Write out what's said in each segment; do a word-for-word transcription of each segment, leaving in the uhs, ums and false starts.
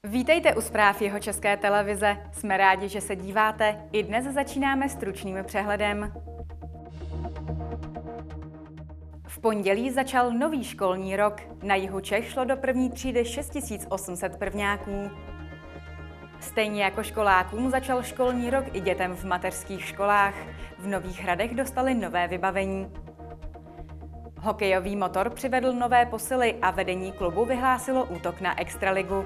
Vítejte u zpráv Jihočeské televize. Jsme rádi, že se díváte. I dnes začínáme stručným přehledem. V pondělí začal nový školní rok. Na jihu Čech šlo do první třídy šest tisíc osm set prvňáků. Stejně jako školákům začal školní rok i dětem v mateřských školách. V Nových Hradech dostali nové vybavení. Hokejový Motor přivedl nové posily a vedení klubu vyhlásilo útok na extraligu.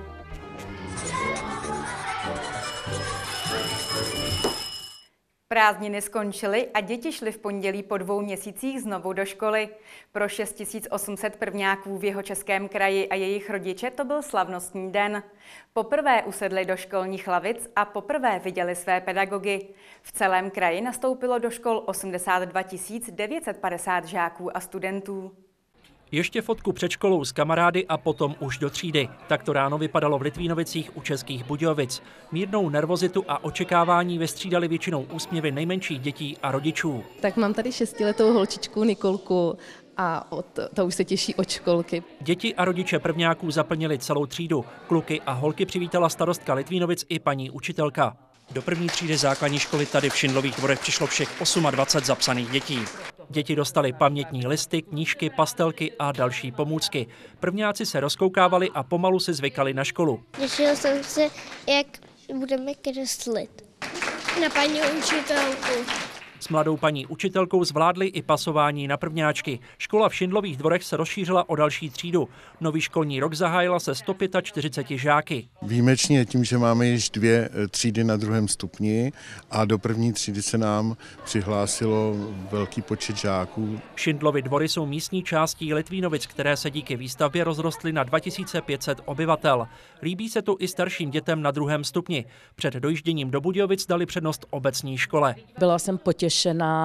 Prázdniny skončily a děti šly v pondělí po dvou měsících znovu do školy. Pro šest tisíc osm set prvňáků v Jihočeském kraji a jejich rodiče to byl slavnostní den. Poprvé usedli do školních lavic a poprvé viděli své pedagogy. V celém kraji nastoupilo do škol osmdesát dva tisíc devět set padesát žáků a studentů. Ještě fotku před školou s kamarády a potom už do třídy. Tak to ráno vypadalo v Litvínovicích u Českých Budějovic. Mírnou nervozitu a očekávání vystřídali většinou úsměvy nejmenších dětí a rodičů. Tak mám tady šestiletou holčičku Nikolku a od, to už se těší od školky. Děti a rodiče prvňáků zaplnili celou třídu. Kluky a holky přivítala starostka Litvínovic i paní učitelka. Do první třídy základní školy tady v Šindlových Dvorech přišlo všech dvacet osm zapsaných dětí. Děti dostali pamětní listy, knížky, pastelky a další pomůcky. Prvňáci se rozkoukávali a pomalu si zvykali na školu. Těšil jsem se, jak budeme kreslit. Na paní učitelku. S mladou paní učitelkou zvládli i pasování na prvňáčky. Škola v Šindlových Dvorech se rozšířila o další třídu. Nový školní rok zahájila se sto čtyřicet pět žáky. Výjimečně tím, že máme již dvě třídy na druhém stupni a do první třídy se nám přihlásilo velký počet žáků. Šindlovy Dvory jsou místní částí Litvínovic, které se díky výstavbě rozrostly na dva tisíce pět set obyvatel. Líbí se to i starším dětem na druhém stupni. Před dojížděním do Budějovic dali přednost obecní škole. Byla jsem potěšená,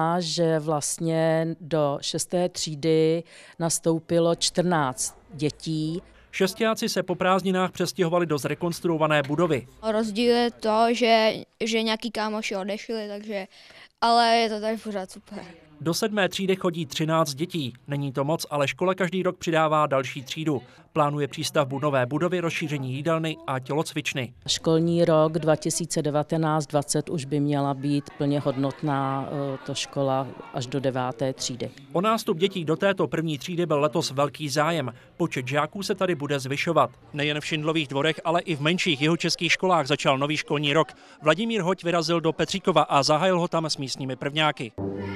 že vlastně do šesté třídy nastoupilo čtrnáct dětí. Šestiáci se po prázdninách přestěhovali do zrekonstruované budovy. Rozdíl je to, že, že nějaký kámoši odešli, takže, ale je to tady pořád super. Do sedmé třídy chodí třináct dětí. Není to moc, ale škola každý rok přidává další třídu. Plánuje přístavbu nové budovy, rozšíření jídelny a tělocvičny. Školní rok dva tisíce devatenáct dvacet už by měla být plně hodnotná to škola až do deváté třídy. O nástup dětí do této první třídy byl letos velký zájem. Počet žáků se tady bude zvyšovat. Nejen v Šindlových Dvorech, ale i v menších jihočeských školách začal nový školní rok. Vladimír Hoď vyrazil do Petříkova a zahájil ho tam s místními prvňáky.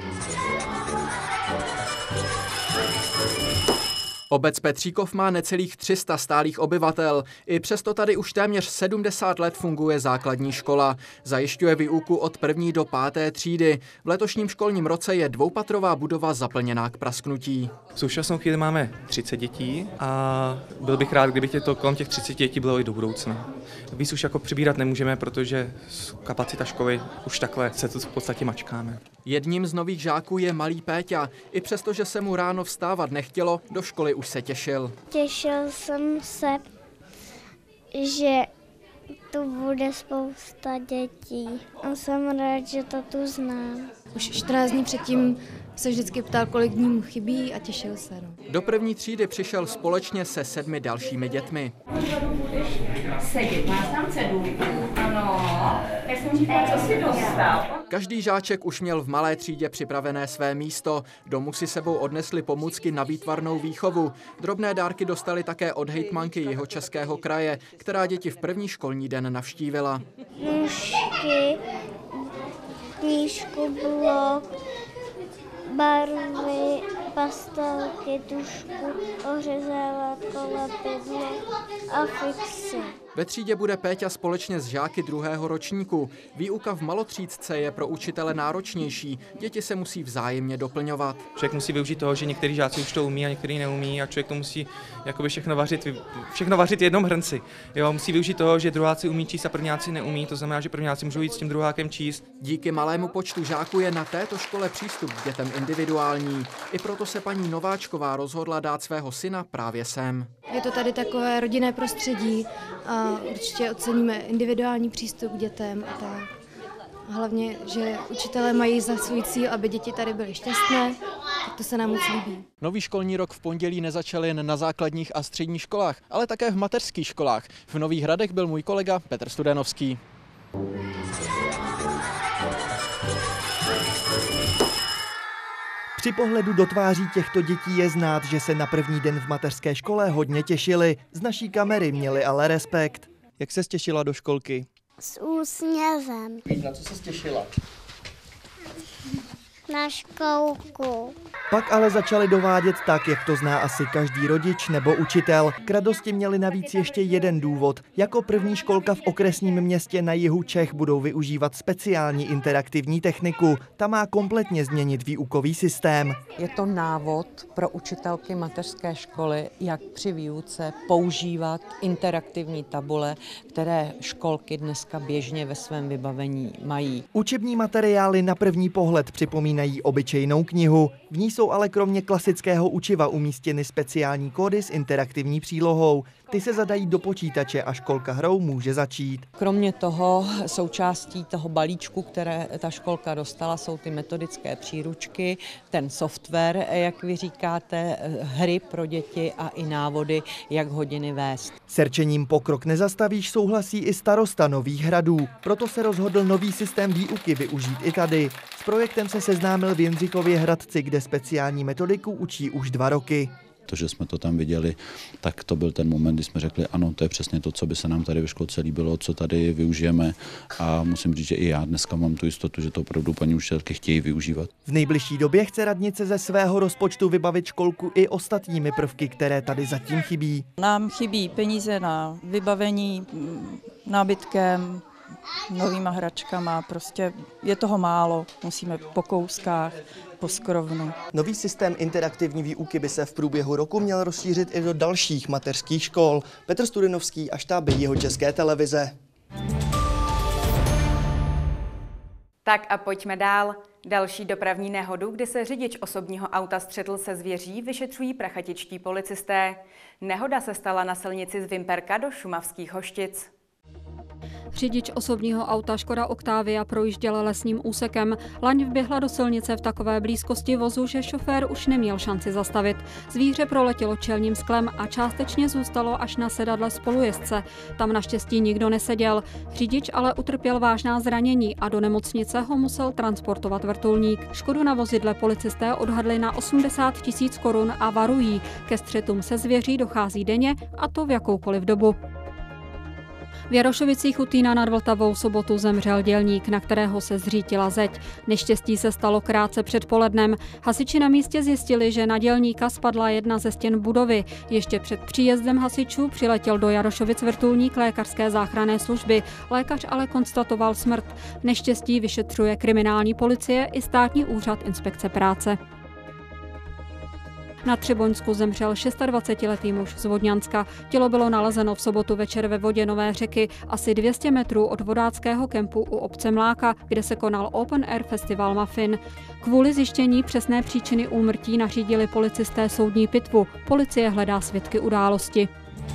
Obec Petříkov má necelých tři sta stálých obyvatel. I přesto tady už téměř sedmdesát let funguje základní škola. Zajišťuje výuku od první do páté třídy. V letošním školním roce je dvoupatrová budova zaplněná k prasknutí. V současnou chvíli máme třicet dětí a byl bych rád, kdyby to kolem těch třiceti dětí bylo i do budoucna. Víc už jako přibírat nemůžeme, protože kapacita školy už takhle se tu v podstatě mačkáme. Jedním z nových žáků je malý Péťa. I přesto, že se mu ráno vstávat nechtělo, do školy už se těšil. Těšil jsem se, že tu bude spousta dětí. A jsem rád, že to tu znám. Už čtrnáct dní předtím se vždycky ptal, kolik dní mu chybí a těšil se. No. Do první třídy přišel společně se sedmi dalšími dětmi. Sedět, máš tam cedulku? Ano. Jak jsem říkala, co jsi dostal? Každý žáček už měl v malé třídě připravené své místo. Domů si sebou odnesli pomůcky na výtvarnou výchovu. Drobné dárky dostali také od hejtmanky Jihočeského kraje, která děti v první školní den navštívila. Nůžky, knížku, blok, barvy, pastelky, tušku, ořezávátko, lepidlo a fixy. Ve třídě bude Péťa společně s žáky druhého ročníku. Výuka v malotřídce je pro učitele náročnější. Děti se musí vzájemně doplňovat. Člověk musí využít toho, že někteří žáci už to umí a někteří neumí a člověk to musí jakoby všechno vařit, všechno vařit v jednom hrnci. Jo, musí využít toho, že druháci umí číst a prvňáci neumí, to znamená, že prvňáci můžou jít s tím druhákem číst. Díky malému počtu žáků je na této škole přístup k dětem individuální. I proto se paní Nováčková rozhodla dát svého syna právě sem. Je to tady takové rodinné prostředí a určitě oceníme individuální přístup k dětem a tak. hlavně, že učitelé mají za svůj cíl, aby děti tady byly šťastné, tak to se nám moc líbí. Nový školní rok v pondělí nezačal jen na základních a středních školách, ale také v mateřských školách. V Nových Hradech byl můj kolega Petr Studenovský. Při pohledu do tváří těchto dětí je znát, že se na první den v mateřské škole hodně těšili. Z naší kamery měli ale respekt. Jak se těšila do školky? S úsměvem. Na co se těšila? Na školku. Pak ale začali dovádět tak, jak to zná asi každý rodič nebo učitel. K radosti měli navíc ještě jeden důvod. Jako první školka v okresním městě na jihu Čech budou využívat speciální interaktivní techniku. Ta má kompletně změnit výukový systém. Je to návod pro učitelky mateřské školy, jak při výuce používat interaktivní tabule, které školky dneska běžně ve svém vybavení mají. Učební materiály na první pohled připomínají obyčejnou knihu. V ní jsou ale kromě klasického učiva umístěny speciální kódy s interaktivní přílohou. Ty se zadají do počítače a školka hrou může začít. Kromě toho součástí toho balíčku, které ta školka dostala, jsou ty metodické příručky, ten software, jak vy říkáte, hry pro děti a i návody, jak hodiny vést. S rčením pokrok nezastavíš souhlasí i starosta Nových Hradů. Proto se rozhodl nový systém výuky využít i tady. S projektem se seznámil v Jindřichově Hradci, kde speciální metodiku učí už dva roky. To, že jsme to tam viděli, tak to byl ten moment, kdy jsme řekli, ano, to je přesně to, co by se nám tady ve školce líbilo, co tady využijeme, a musím říct, že i já dneska mám tu jistotu, že to opravdu paní učitelky chtějí využívat. V nejbližší době chce radnice ze svého rozpočtu vybavit školku i ostatními prvky, které tady zatím chybí. Nám chybí peníze na vybavení nábytkem, novýma hračkama, prostě je toho málo, musíme po kouskách, po skrovnu. Nový systém interaktivní výuky by se v průběhu roku měl rozšířit i do dalších mateřských škol. Petr Studenovský a štáby Jihočeské televize. Tak a pojďme dál. Další dopravní nehodu, kdy se řidič osobního auta střetl se zvěří, vyšetřují prachatičtí policisté. Nehoda se stala na silnici z Vimperka do Šumavských Hoštic. Řidič osobního auta Škoda Octavia projížděl lesním úsekem. Laň vběhla do silnice v takové blízkosti vozu, že šofér už neměl šanci zastavit. Zvíře proletělo čelním sklem a částečně zůstalo až na sedadle spolujezdce. Tam naštěstí nikdo neseděl. Řidič ale utrpěl vážná zranění a do nemocnice ho musel transportovat vrtulník. Škodu na vozidle policisté odhadli na osmdesát tisíc korun a varují. Ke střetům se zvěří dochází denně, a to v jakoukoliv dobu. V Jarošovicích u Týna nad Vltavou v sobotu zemřel dělník, na kterého se zřítila zeď. Neštěstí se stalo krátce před polednem. Hasiči na místě zjistili, že na dělníka spadla jedna ze stěn budovy. Ještě před příjezdem hasičů přiletěl do Jarošovic vrtulník lékařské záchranné služby. Lékař ale konstatoval smrt. Neštěstí vyšetřuje kriminální policie i státní úřad inspekce práce. Na Třeboňsku zemřel dvacetišestiletý muž z Vodňanska. Tělo bylo nalezeno v sobotu večer ve vodě Nové Řeky, asi dvě stě metrů od vodáckého kempu u obce Mláka, kde se konal Open Air Festival Muffin. Kvůli zjištění přesné příčiny úmrtí nařídili policisté soudní pitvu. Policie hledá svědky události.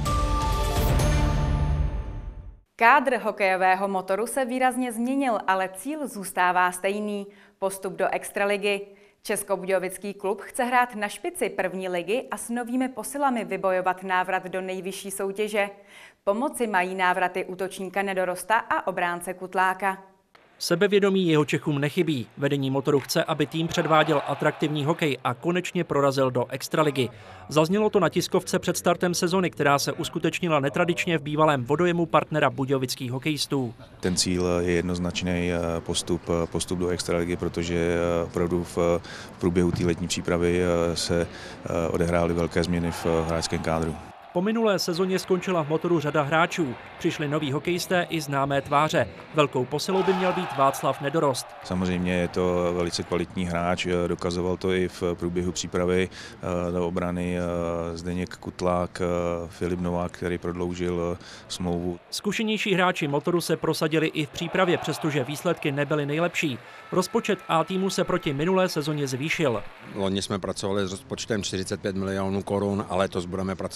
Kádr hokejového Motoru se výrazně změnil, ale cíl zůstává stejný – postup do extraligy. Českobudějovický klub chce hrát na špici první ligy a s novými posilami vybojovat návrat do nejvyšší soutěže. Pomoci mají návraty útočníka Nedorosta a obránce Kutláka. Sebevědomí Jihočechům nechybí. Vedení Motoru chce, aby tým předváděl atraktivní hokej a konečně prorazil do extraligy. Zaznělo to na tiskovce před startem sezony, která se uskutečnila netradičně v bývalém vodojemu partnera budějovických hokejistů. Ten cíl je jednoznačný postup, postup do extraligy, protože opravdu v průběhu té letní přípravy se odehrály velké změny v hráčském kádru. Po minulé sezóně skončila v Motoru řada hráčů. Přišli noví hokejisté i známé tváře. Velkou posilou by měl být Václav Nedorost. Samozřejmě je to velice kvalitní hráč, dokazoval to i v průběhu přípravy do obrany Zdeněk Kutlák, Filip Novák, který prodloužil smlouvu. Zkušenější hráči Motoru se prosadili i v přípravě, přestože výsledky nebyly nejlepší. Rozpočet A týmu se proti minulé sezóně zvýšil. Loni jsme pracovali s rozpočtem čtyřicet pět milionů korun, ale letos budeme pracovat s rozpočtem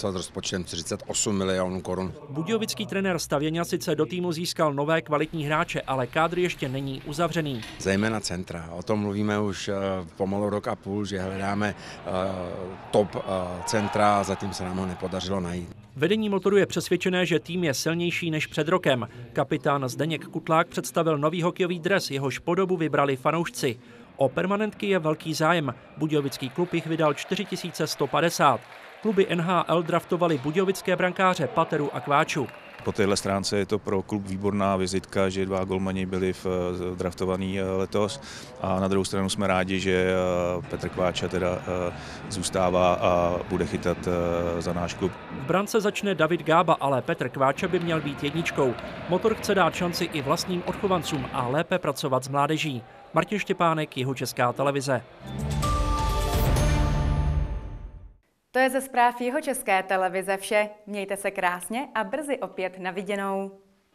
rozpočtem třicet osm milionů korun. Budějovický trenér Stavěňa sice do týmu získal nové kvalitní hráče, ale kádr ještě není uzavřený. Zejména centra. O tom mluvíme už pomalu rok a půl, že hledáme top centra a zatím se nám ho nepodařilo najít. Vedení Motoru je přesvědčené, že tým je silnější než před rokem. Kapitán Zdeněk Kutlák představil nový hokejový dres, jehož podobu vybrali fanoušci. O permanentky je velký zájem. Budějovický klub jich vydal čtyři tisíce sto padesát. Kluby N H L draftovali budějovické brankáře Pateru a Kváču. Po téhle stránce je to pro klub výborná vizitka, že dva golmani byli v draftovaný letos, a na druhou stranu jsme rádi, že Petr Kváča teda zůstává a bude chytat za náš klub. V brance začne David Gába, ale Petr Kváča by měl být jedničkou. Motor chce dát šanci i vlastním odchovancům a lépe pracovat s mládeží. Martin Štěpánek, Jihočeská televize. To je ze zpráv Jihočeské televize vše. Mějte se krásně a brzy opět na viděnou.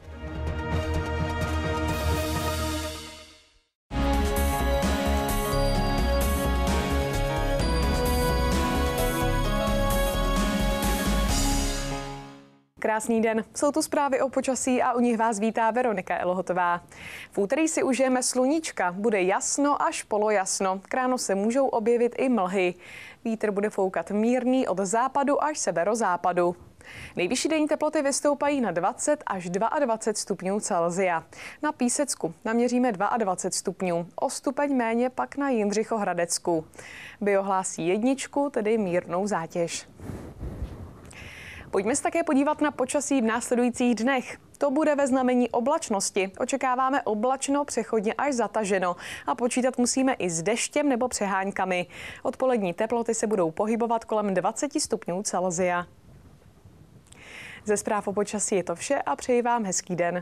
Krásný den, jsou tu zprávy o počasí a u nich vás vítá Veronika Elhotová. V úterý si užijeme sluníčka, bude jasno až polojasno, k ránu se můžou objevit i mlhy. Vítr bude foukat mírný od západu až severozápadu. Nejvyšší denní teploty vystoupají na dvacet až dvacet dva stupňů Celsia. Na Písecku naměříme dvacet dva stupňů, o stupeň méně pak na Jindřichohradecku. Biohlásí jedničku, tedy mírnou zátěž. Pojďme se také podívat na počasí v následujících dnech. To bude ve znamení oblačnosti. Očekáváme oblačno, přechodně až zataženo a počítat musíme i s deštěm nebo přeháňkami. Odpolední teploty se budou pohybovat kolem dvacet stupňů Celsia. Ze zpráv o počasí je to vše a přeji vám hezký den.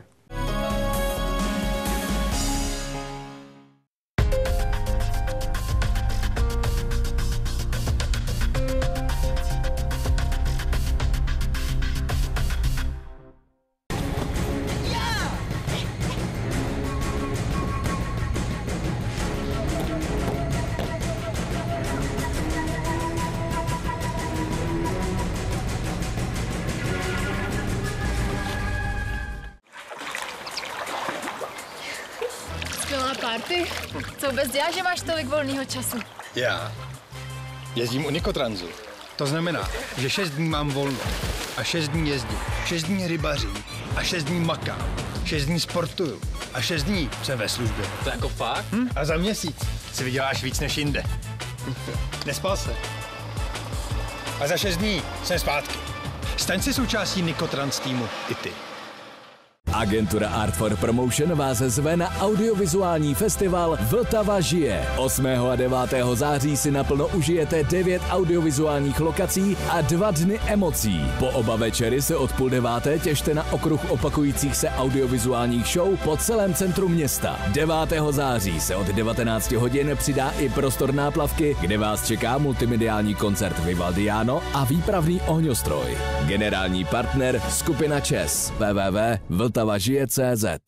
Party? Co vůbec děláš, že máš tolik volného času? Já jezdím u Nikotransu. To znamená, že šest dní mám volno a šest dní jezdím, šest dní rybařím a šest dní makám, šest dní sportuju a šest dní jsem ve službě. To jako fakt? Hm? A za měsíc si vyděláš víc než jinde. Nespal se. A za šest dní jsem zpátky. Staň si součástí Nikotrans týmu i ty. Agentura Art for Promotion vás zve na audiovizuální festival Vltava žije. osmého a devátého září si naplno užijete devět audiovizuálních lokací a dva dny emocí. Po oba večery se od půl deváté těšte na okruh opakujících se audiovizuálních show po celém centru města. devátého září se od devatenácti hodin přidá i prostor náplavky, kde vás čeká multimediální koncert Vivaldiano a výpravný ohňostroj. Generální partner skupina ČES. w w w tečka vltava žije tečka cé zet.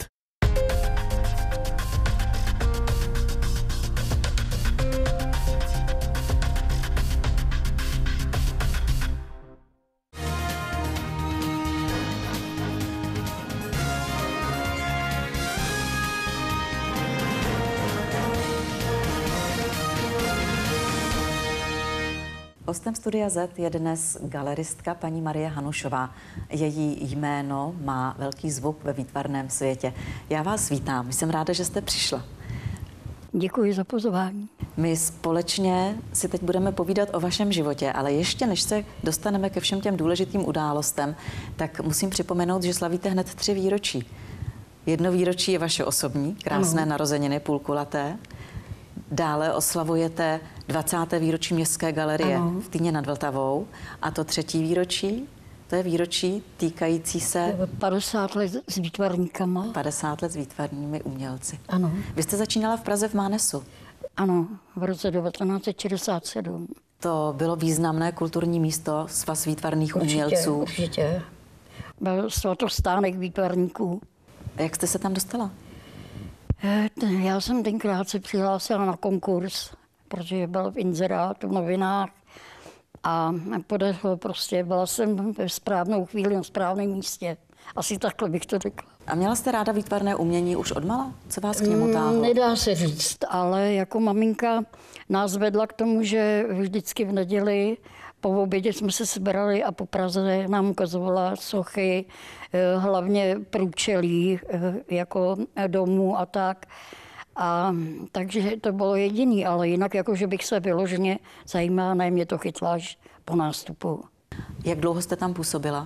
Hostem Studia Z je dnes galeristka paní Marie Hanušová. Její jméno má velký zvuk ve výtvarném světě. Já vás vítám, jsem ráda, že jste přišla. Děkuji za pozvání. My společně si teď budeme povídat o vašem životě, ale ještě než se dostaneme ke všem těm důležitým událostem, tak musím připomenout, že slavíte hned tři výročí. Jedno výročí je vaše osobní, krásné ano. narozeniny, půlkulaté. Dále oslavujete dvacáté výročí Městské galerie ano. v Týně nad Vltavou. A to třetí výročí, to je výročí týkající se... padesát let s výtvarníkama. padesát let s výtvarnými umělci. Ano. Vy jste začínala v Praze v Mánesu. Ano, v roce devatenáct set šedesát sedm. To bylo významné kulturní místo, svaz výtvarných určitě, umělců. Určitě, byl svatostánek výtvarníků. A jak jste se tam dostala? Já jsem tenkrát se přihlásila na konkurs, protože byl v inzerátu, v novinách A podařilo prostě, byla jsem ve správnou chvíli na správném místě. Asi takhle bych to řekla. A měla jste ráda výtvarné umění už odmala? Co vás k němu táhlo? Nedá se říct, ale jako maminka nás vedla k tomu, že vždycky v neděli po obědě jsme se sbrali a po Praze nám ukazovala sochy, hlavně průčelí jako domů a tak. A takže to bylo jediný, ale jinak jako, že bych se vyloženě zajímala, ne, mě to chytlo až po nástupu. Jak dlouho jste tam působila?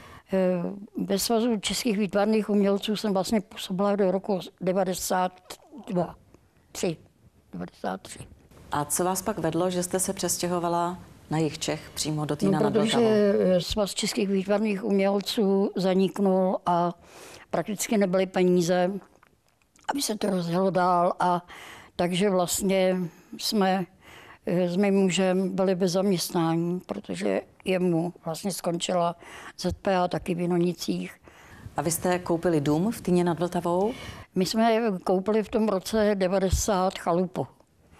Ve Svazu českých výtvarných umělců jsem vlastně působila do roku devadesát dva. tři. devadesát tři. A co vás pak vedlo, že jste se přestěhovala na jih Čech, přímo do Týna no, nad Vltavou? Protože Svaz českých výtvarných umělců zaniknul a prakticky nebyly peníze, aby se to rozjelo dál. A takže vlastně jsme s mým mužem byli bez zaměstnání, protože jemu vlastně skončila zet pé á taky v Jinonicích. A vy jste koupili dům v Týně nad Vltavou? My jsme koupili v tom roce devadesát chalupu.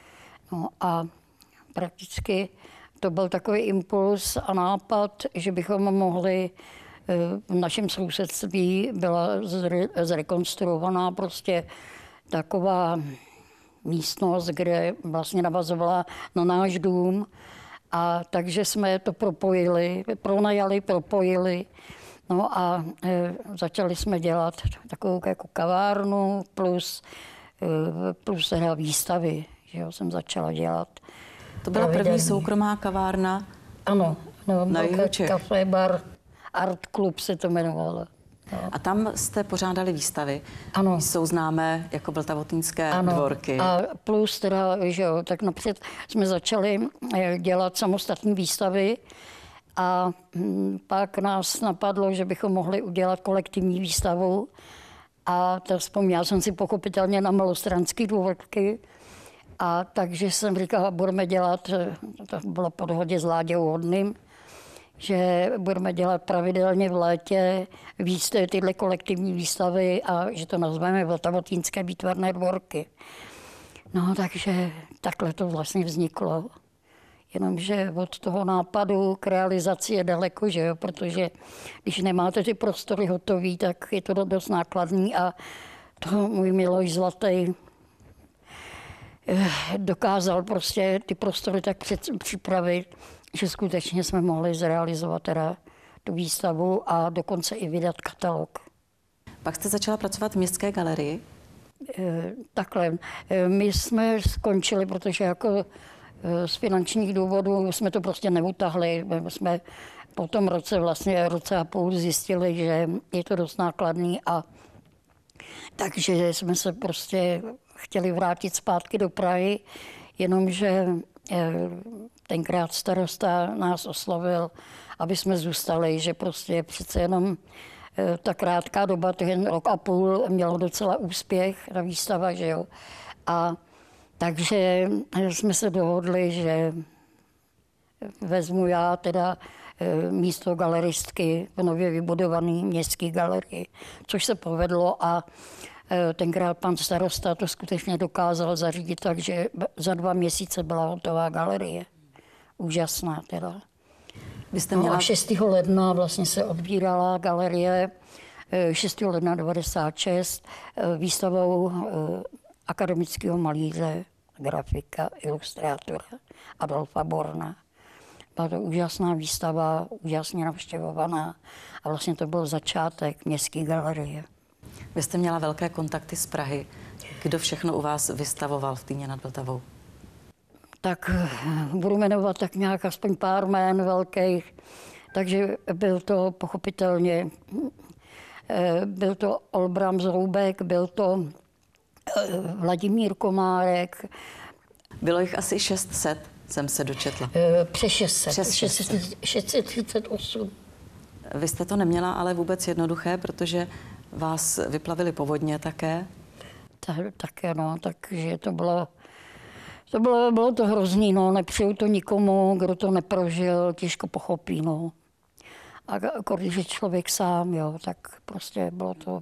No a prakticky to byl takový impuls a nápad, že bychom mohli v našem sousedství byla zre, zrekonstruovaná prostě taková místnost, kde vlastně navazovala na náš dům. A takže jsme to propojili, pronajali, propojili. No a e, začali jsme dělat takovou jako kavárnu plus, e, plus teda výstavy, že jo, jsem začala dělat. To byla první soukromá kavárna? Ano, no, na jihu Čech. Café Bar Art Club se to jmenovalo. No. A tam jste pořádali výstavy. Ano. Jsou známé jako vltavotýnské dvorky. A plus teda, že jo, tak napřed jsme začali dělat samostatné výstavy a pak nás napadlo, že bychom mohli udělat kolektivní výstavu. A to vzpomněla jsem si pochopitelně na malostranské dvorky. A takže jsem říkala, budeme dělat, to bylo po dohodě s Láďou Hodným, že budeme dělat pravidelně v létě víc tyhle kolektivní výstavy a že to nazveme Vltavotýnské výtvarné dvorky. No takže takhle to vlastně vzniklo. Jenomže od toho nápadu k realizaci je daleko, že jo? Protože když nemáte ty prostory hotový, tak je to dost nákladný a to můj Miloš Zlatý dokázal prostě ty prostory tak připravit, že skutečně jsme mohli zrealizovat teda tu výstavu a dokonce i vydat katalog. Pak jste začala pracovat v Městské galerii? E, takhle. E, my jsme skončili, protože jako e, z finančních důvodů jsme to prostě neutahli. My jsme po tom roce, vlastně roce a půl zjistili, že je to dost nákladný a takže jsme se prostě chtěli vrátit zpátky do Prahy, jenomže tenkrát starosta nás oslovil, aby jsme zůstali, že prostě přece jenom ta krátká doba, ten rok a půl, mělo docela úspěch, ta výstava, že jo. A takže jsme se dohodli, že vezmu já teda místo galeristky v nově vybudované městské galerii, což se povedlo a tenkrát pan starosta to skutečně dokázal zařídit, takže za dva měsíce byla hotová galerie. Úžasná teda. Vy jste měla... No a šestého ledna vlastně se odbírala galerie, šestého ledna devadesát šest, výstavou akademického malíře, grafika, ilustrátora Adolfa Borna. Byla to úžasná výstava, úžasně navštěvovaná a vlastně to byl začátek Městské galerie. Vy jste měla velké kontakty z Prahy. Kdo všechno u vás vystavoval v Týně nad Vltavou? Tak budu jmenovat tak nějak aspoň pár jmén velkých. Takže byl to pochopitelně, byl to Olbram Zroubek, byl to Vladimír Komárek. Bylo jich asi šest set, jsem se dočetla. Přes šest set, Přes šest set třicet osm. Vy jste to neměla ale vůbec jednoduché, protože vás vyplavily povodně také? Tak, také, no, takže to bylo, to bylo, bylo to hrozný, no, nepřeju to nikomu, kdo to neprožil, těžko pochopí, no. A když je člověk sám, jo, tak prostě bylo to.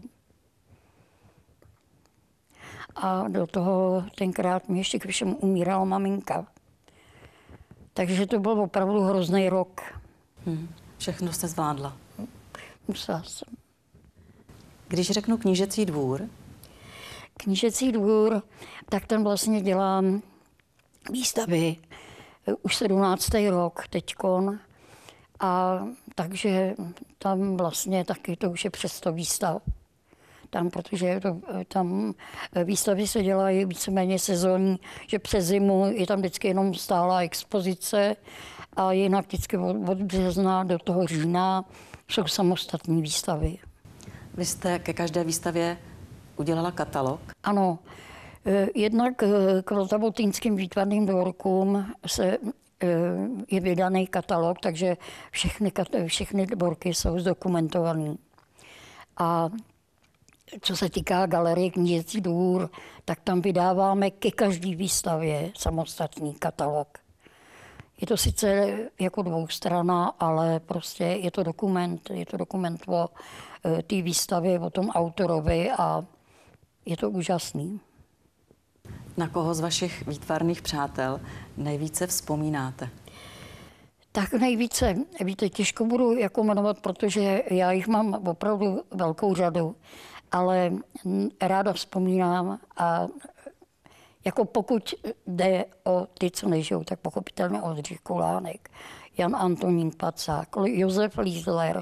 A do toho tenkrát mi ještě ke všemu umírala maminka. Takže to byl opravdu hrozný rok. Hmm. Všechno jste zvládla? Musela jsem. Když řeknu knížecí dvůr? Knížecí dvůr, tak tam vlastně dělám výstavy už sedmnáctý rok teďkon. A takže tam vlastně taky to už je přes sto výstav. Tam, protože to, tam výstavy se dělají víceméně sezónní, že přes zimu je tam vždycky jenom stálá expozice a jinak vždycky od, od března do toho října jsou samostatné výstavy. Vy jste ke každé výstavě udělala katalog? Ano. Jednak k vltavotýnským výtvarným dvorkům se je vydaný katalog, takže všechny, všechny dvorky jsou zdokumentované. A co se týká galerie Knížecí dvůr, tak tam vydáváme ke každé výstavě samostatný katalog. Je to sice jako dvoustrana, ale prostě je to dokument, je to dokument o té výstavě, o tom autorovi a je to úžasný. Na koho z vašich výtvarných přátel nejvíce vzpomínáte? Tak nejvíce, víte, těžko budu jako jmenovat, protože já jich mám opravdu velkou řadu, ale ráda vzpomínám a jako pokud jde o ty, co nežijou, tak pochopitelně Oldřich Kulánek, Jan Antonín Pacák, Josef Lízler,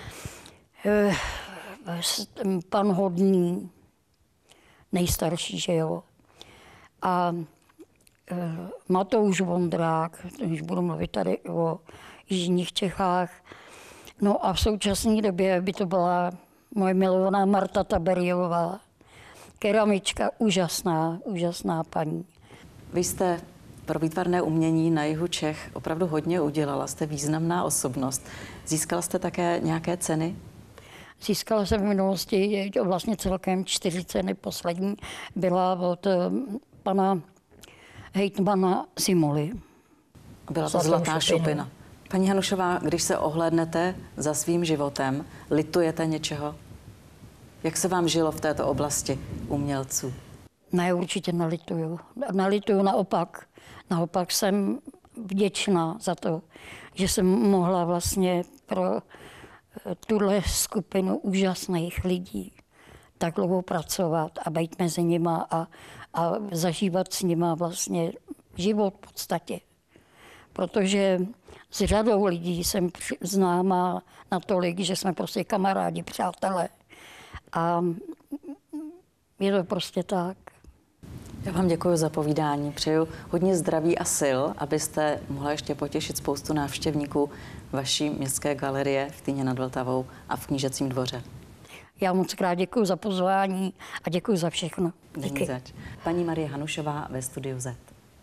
pan Hodný, nejstarší, že jo, a Matouš Vondrák, když budu mluvit tady o jižních Čechách. No a v současné době by to byla moje milovaná Marta Taberiová, keramička, úžasná, úžasná paní. Vy jste pro výtvarné umění na jihu Čech opravdu hodně udělala, jste významná osobnost. Získala jste také nějaké ceny? Získala jsem v minulosti vlastně celkem čtyři ceny. Poslední byla od pana hejtmana Zimoly. Byla to Zlatá šupina. Paní Hanušová, když se ohlédnete za svým životem, litujete něčeho? Jak se vám žilo v této oblasti umělců? Ne, určitě nelituju. Nelituju naopak. Naopak jsem vděčná za to, že jsem mohla vlastně pro tuhle skupinu úžasných lidí tak dlouho pracovat a být mezi nima a, a zažívat s nima vlastně život v podstatě. Protože s řadou lidí jsem známá natolik, že jsme prostě kamarádi, přátelé. A je to prostě tak. Já vám děkuji za povídání. Přeju hodně zdraví a sil, abyste mohla ještě potěšit spoustu návštěvníků vaší městské galerie v Týně nad Vltavou a v Knížecím dvoře. Já moc krát děkuji za pozvání a děkuji za všechno. Díky. Zač. Paní Marie Hanušová ve Studiu Z.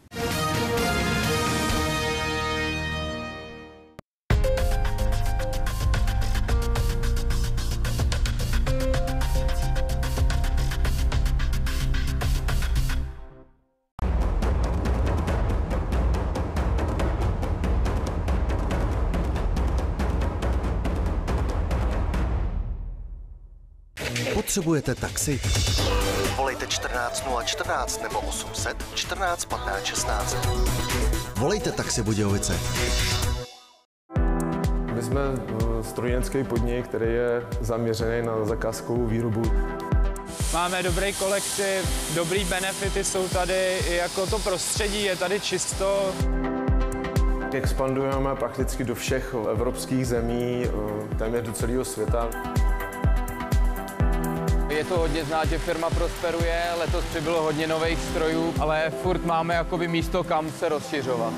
Potřebujete taxi? Volejte čtrnáct nula čtrnáct nebo osm set čtrnáct patnáct šestnáct. Volejte Taxi Budějovice. My jsme strojírenský podnik, který je zaměřený na zakázkovou výrobu. Máme dobrý kolektiv, dobrý benefity jsou tady, i jako to prostředí je tady čisto. Expandujeme prakticky do všech evropských zemí, téměř do celého světa. Je to hodně znát, že firma prosperuje, letos přibylo hodně nových strojů, ale furt máme jakoby místo, kam se rozšiřovat.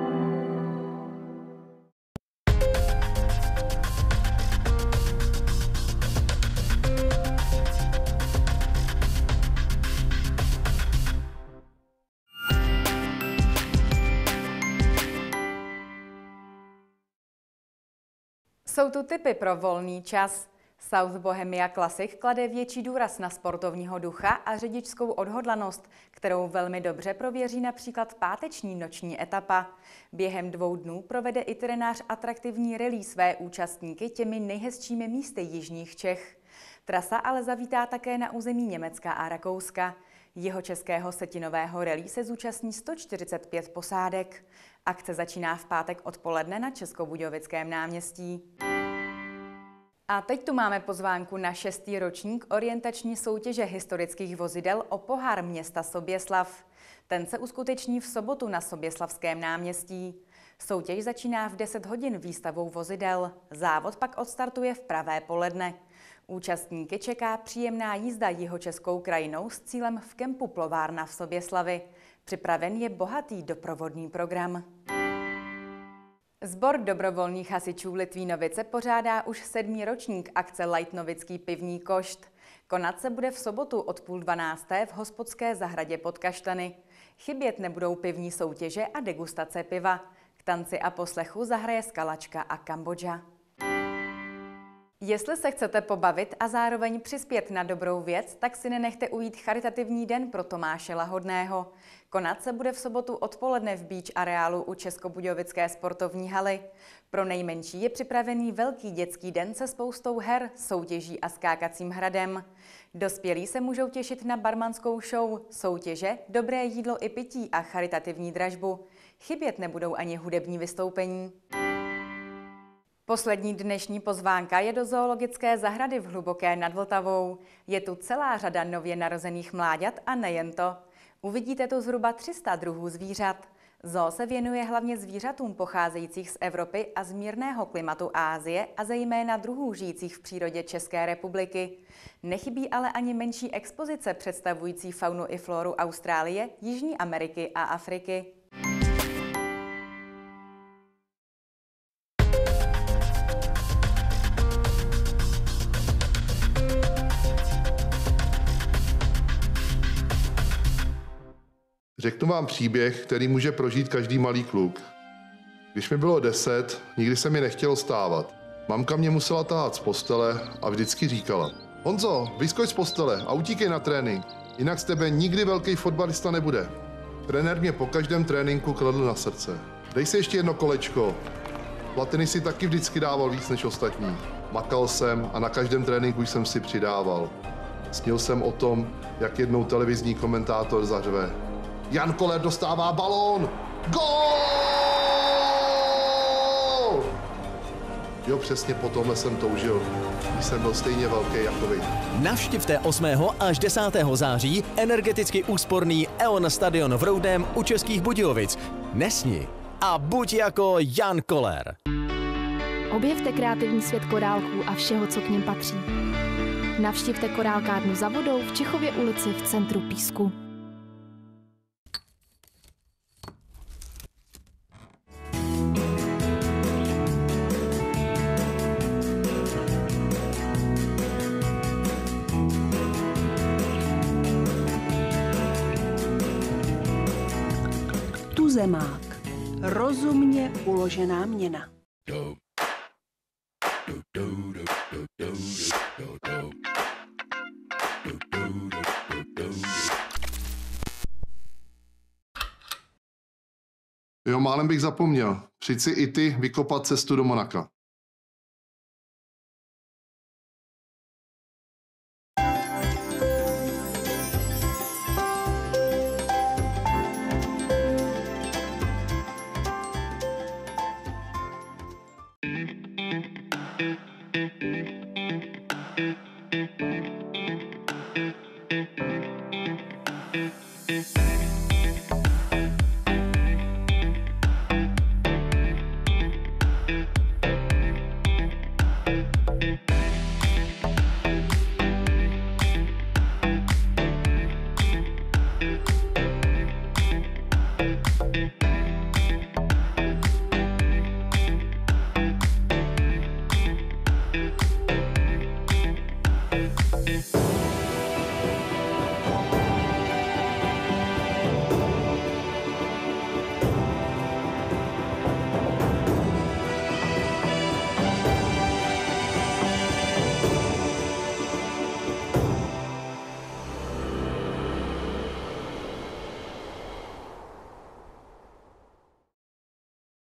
Jsou tu tipy pro volný čas. South Bohemia Classic klade větší důraz na sportovního ducha a řidičskou odhodlanost, kterou velmi dobře prověří například páteční noční etapa. Během dvou dnů provede i trenář atraktivní rally své účastníky těmi nejhezčími místy jižních Čech. Trasa ale zavítá také na území Německa a Rakouska. Jihočeského setinového rally se zúčastní sto čtyřicet pět posádek. Akce začíná v pátek odpoledne na Českobudějovickém náměstí. A teď tu máme pozvánku na šestý ročník orientační soutěže historických vozidel o pohár města Soběslav. Ten se uskuteční v sobotu na Soběslavském náměstí. Soutěž začíná v deset hodin výstavou vozidel. Závod pak odstartuje v pravé poledne. Účastníky čeká příjemná jízda jihočeskou krajinou s cílem v kempu Plovárna v Soběslavi. Připraven je bohatý doprovodný program. Sbor dobrovolných hasičů Litvínovice pořádá už sedmý ročník akce Lightnovický pivní košt. Konat se bude v sobotu od půl dvanácté v hospodské zahradě pod Kaštany. Chybět nebudou pivní soutěže a degustace piva. K tanci a poslechu zahraje Skalačka a Kambodža. Jestli se chcete pobavit a zároveň přispět na dobrou věc, tak si nenechte ujít charitativní den pro Tomáše Lahodného. Konat se bude v sobotu odpoledne v beach areálu u Českobudějovické sportovní haly. Pro nejmenší je připravený velký dětský den se spoustou her, soutěží a skákacím hradem. Dospělí se můžou těšit na barmanskou show, soutěže, dobré jídlo i pití a charitativní dražbu. Chybět nebudou ani hudební vystoupení. Poslední dnešní pozvánka je do zoologické zahrady v Hluboké nad Vltavou. Je tu celá řada nově narozených mláďat a nejen to. Uvidíte tu zhruba tři sta druhů zvířat. Zoo se věnuje hlavně zvířatům pocházejících z Evropy a z mírného klimatu Asie a zejména druhů žijících v přírodě České republiky. Nechybí ale ani menší expozice představující faunu i floru Austrálie, Jižní Ameriky a Afriky. Řeknu vám příběh, který může prožít každý malý kluk. Když mi bylo deset, nikdy se mi nechtělo stávat. Mamka mě musela tahat z postele a vždycky říkala: Honzo, vyskoč z postele a utíkej na trénink, jinak z tebe nikdy velký fotbalista nebude. Trenér mě po každém tréninku kladl na srdce: dej si ještě jedno kolečko. Platiny si taky vždycky dával víc než ostatní. Makal jsem a na každém tréninku jsem si přidával. Snil jsem o tom, jak jednou televizní komentátor zařve: Jan Koller dostává balón! Gól! Jo, přesně po tomhle jsem toužil, když jsem byl stejně velký jako vy. Navštivte osmého až desátého září energeticky úsporný E O N stadion v Roudném u Českých Budějovic. Nesni a buď jako Jan Koller. Objevte kreativní svět korálků a všeho, co k nim patří. Navštivte korálkárnu Za vodou v Čechově ulici v centru Písku. Tuzemák. Rozumně uložená měna. Jo, málem bych zapomněl. Přijď si i ty vykopat cestu do Monaka.